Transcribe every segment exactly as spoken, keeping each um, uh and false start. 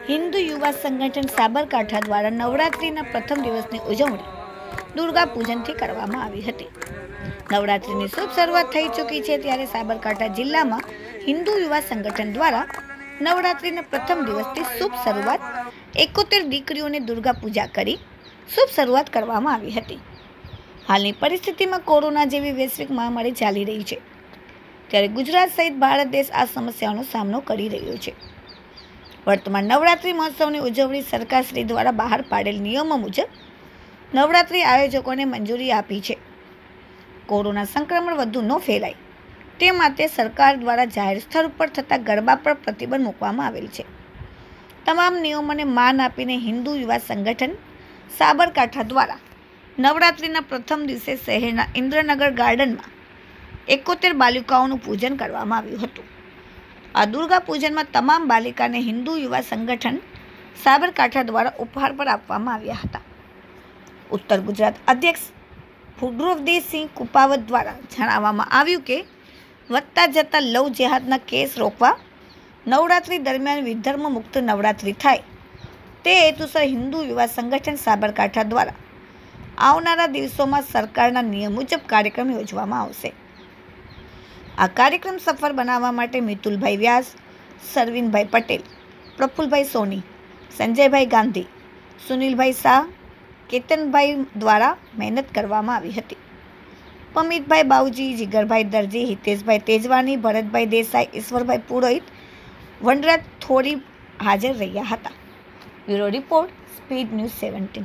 हिंदू युवा संगठन साबरकांठा द्वारा नवरात्रिना प्रथम दिवसनी उजवणी दुर्गा पूजनथी करवामां आवी हती। नवरात्रिनी शुभ शरूआत थई चूकी छे त्यारे साबरकांठा जिल्लामां हिंदू युवा संगठन द्वारा नवरात्रिना प्रथम दिवसथी शुभ शरूआत एकोतेर दीकरीओने दुर्गा पूजा करी शुभ शरूआत करवामां आवी हती। हालनी परिस्थितिमां कोरोना जेवी वैश्विक महामारी चाली रही छे त्यारे गुजरात सहित भारत देश आ समस्याओनो सामनो करी रह्यो छे। वर्तमान नवरात्रि महोत्सवनी उजवणी सरकारश्री द्वारा बहार पाडेल नियमो मुजब नवरात्रि आयोजकोने मंजूरी आपी छे। कोरोना संक्रमण वधु न फैलाय ते माटे सरकार द्वारा जाहेर स्थळ पर थता गरबा पर प्रतिबंध मूकवामां आवेल छे। तमाम नियमोने मान आपीने हिंदू युवा संगठन साबरकांठा द्वारा नवरात्रिना प्रथम दिवसे शहेरना इंद्रनगर गार्डनमां एकोतेर बालिकाओनुं पूजन करवामां आव्युं हतुं। आ दुर्गा पूजन में तमाम बालिका ने हिंदू युवा संगठन साबरकांठा द्वारा उपहार पर आपवामां आव्या हता। उत्तर गुजरात अध्यक्ष भूद्रोवदेव सिंह कुपावत द्वारा जणाववामां आव्युं के વધતા જતા લવ જેહાદના કેસ રોકવા નવરાત્રિ દરમિયાન વિધર્મ મુક્ત નવરાત્રિ થાય તે હેતુસર હિન્દુ યુવા સંગઠન સાબરકાંઠા દ્વારા આવનારા દિવસોમાં સરકારના નિયમ મુજબ કાર્યક્રમ યોજવામાં આવશે। આ કાર્યક્રમ સફળ બનાવવા માટે મિતુલભાઈ વ્યાસ, સરવિનભાઈ પટેલ, પ્રફુલભાઈ સોની, સંજયભાઈ ગાંધી, સુનિલભાઈ શાહ, કેતનભાઈ દ્વારા મહેનત કરવામાં આવી હતી। પમિતભાઈ બાઉજી, જીગરભાઈ દરજી, હિતેશભાઈ તેજવાની, ભરતભાઈ દેસાઈ, ઈશ્વરભાઈ પુરોહિત, વનરાજ થોરી હાજર રહ્યા હતા। Bureau report, speed news seventeen.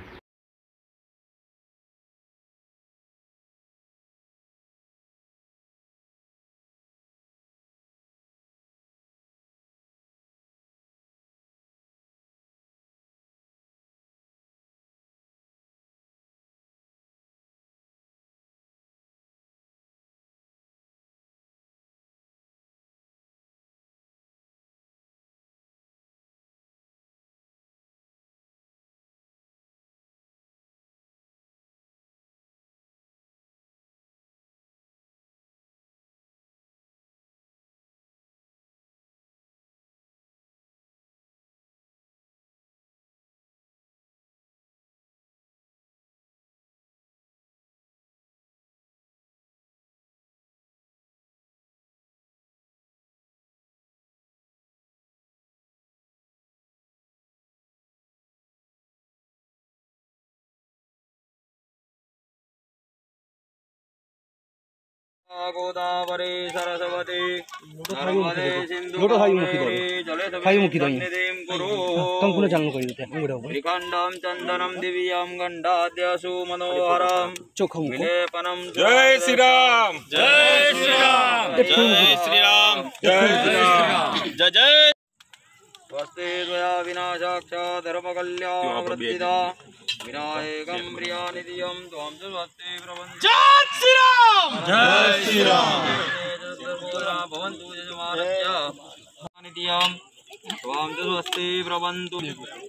Godavari Saraswati Narmade Sindhu Kaveri जलेसविसन्निधिं कुरु। त्रिखण्डं चन्दनं दिव्यं गण्डाद्यसु मनोहरं विलेपनं। जय श्री राम, जय श्री राम, जय श्री राम, जय श्री राम, जय जय। स्वस्ति त्वया विनाशाक्षात् धर्मकल्याणवृत्तिदा विनायकं प्रियानिधियं त्वं च स्वस्ति प्रबन्ध। जय श्री राम, जय श्री राम। भवन्तु यजमानस्य निधियं त्वं च स्वस्ति प्रबन्धु।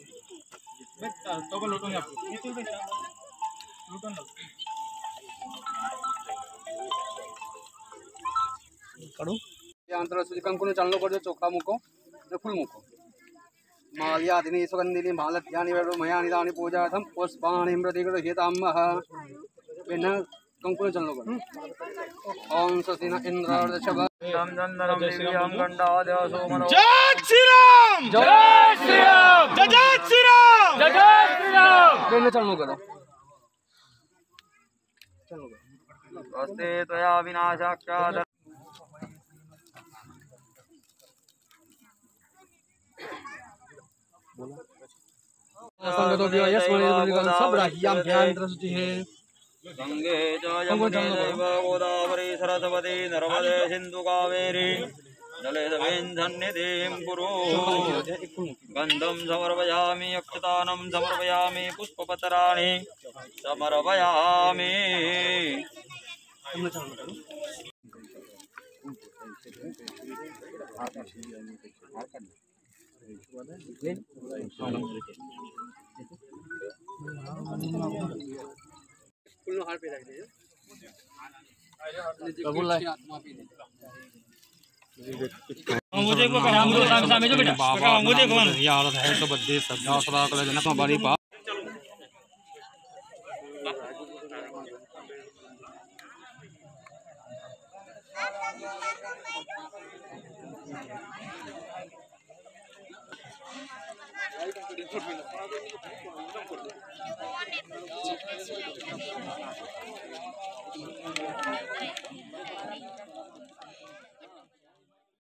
आंतरराष्ट्रीय कंकुने चालू कर दो। चोखा मुको फुल मुको माल्यादिनी सुगंधिनी मालत्यानि मयानि दानि पूजार्थं पुष्पाणि प्रतिगृह्यतामः। बेन कंकुने चालू कर। ओम स्वस्ति न इंद्रार्धशभ चन्दनं दिव्यं गण्डाद्यसु मनोहरं। जय श्री राम, जय श्री राम, जय जय श्री राम, जय जय श्री राम। बेन चालू करो, चालू करो। स्वस्ति त्वया विनाशाक्षात् गंगे च यमुने चैव गोदावरी सरस्वती नर्मदे सिंधु कावेरी जलेसविसन्निधिं कुरु। गन्धं समर्पयामि, अक्षतानं समर्पयामि, पुष्पपत्राणि समर्पयामि। फूल हार पे रख दे। मुझे बाबा हालत है तो बदे सदा सदा कल जनक बारी पा